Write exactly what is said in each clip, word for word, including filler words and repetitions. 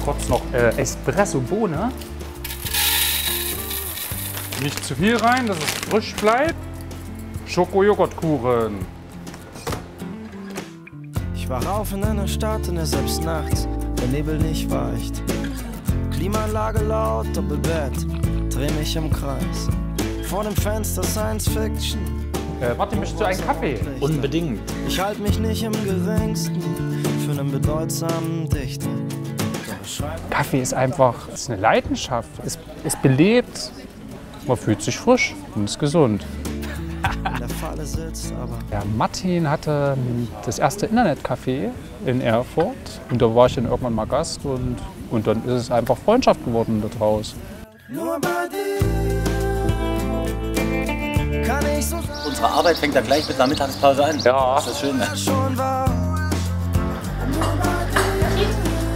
kurz noch äh, Espresso-Bohne. Nicht zu viel rein, dass es frisch bleibt. Schoko-Joghurtkuchen. Ich wach auf in einer Stadt, in der selbst nachts der Nebel nicht weicht. Klimaanlage laut, Doppelbett, dreh mich im Kreis. Vor dem Fenster Science Fiction. Äh, Martin, möchtest du einen Kaffee? Unbedingt. Ich halte mich nicht im geringsten für einen bedeutsamen Dichter. Kaffee ist einfach ist eine Leidenschaft. Es, es belebt. Man fühlt sich frisch und ist gesund. In der Falle sitzt, aber Ja, Martin hatte das erste Internetcafé in Erfurt. Und da war ich dann irgendwann mal Gast. Und, und dann ist es einfach Freundschaft geworden daraus. nur bei dir kann ich so Unsere Arbeit fängt ja gleich mit einer Mittagspause an. Ja. Das ist schön. Ne? schon war. Nur bei dir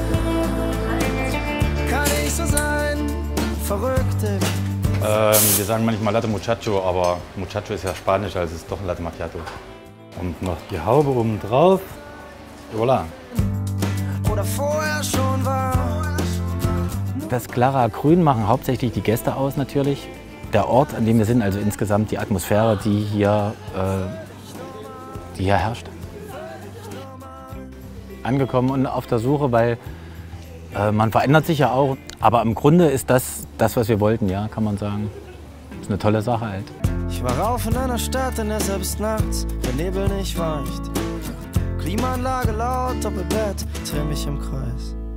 kann ich so sein, verrückt ich. Ähm, wir sagen manchmal Latte Muchacho, aber Muchacho ist ja Spanisch, also es ist doch ein Latte Macchiato. Und noch die Haube oben drauf. Voilà. Oder vorher schon war. Das Clara Grün machen hauptsächlich die Gäste aus natürlich. Der Ort, an dem wir sind, also insgesamt die Atmosphäre, die hier, äh, die hier herrscht. Angekommen und auf der Suche, weil äh, man verändert sich ja auch. Aber im Grunde ist das, das, was wir wollten, ja, kann man sagen. Das ist eine tolle Sache halt. Ich war rauf in einer Stadt, in der selbst nachts der Nebel nicht weicht. Klimaanlage laut, Doppelbett, dreh mich im Kreis.